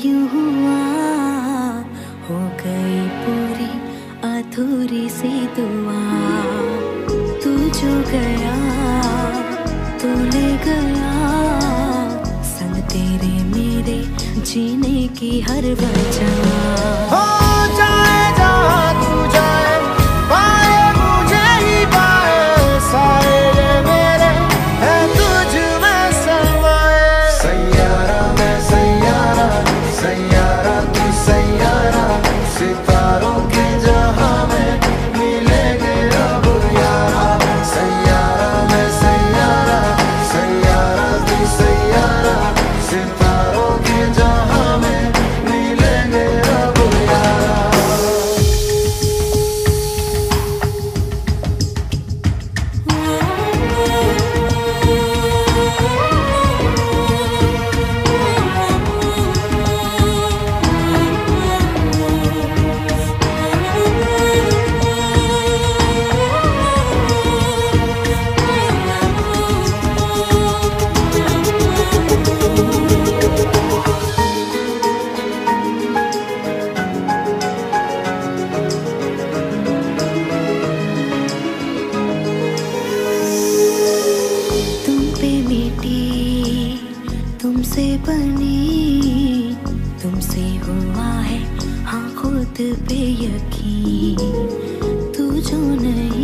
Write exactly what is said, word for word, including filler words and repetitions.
यूं हुआ, हो गई पूरी अधूरी सी दुआ। तू जो गया तू ले गया, संग तेरे मेरे जीने की हर वजह। हो जाए जहाँ तू जाए, पाए मुझे ही पाए, सारे ये मेरे हैं तुझ में समाए। सैयारा मैं सैयारा, सैयारा तू सैयारा, सितारों के जहां में मिलेंगे अब यारा। सैयारा मैं सैयारा, सैयारा तू सैयारा, सितारों के जहां में मिलेंगे अब यारा। तुमसे बनी, तुमसे हुआ है हाँ खुद पे यकीन। तू जो नहीं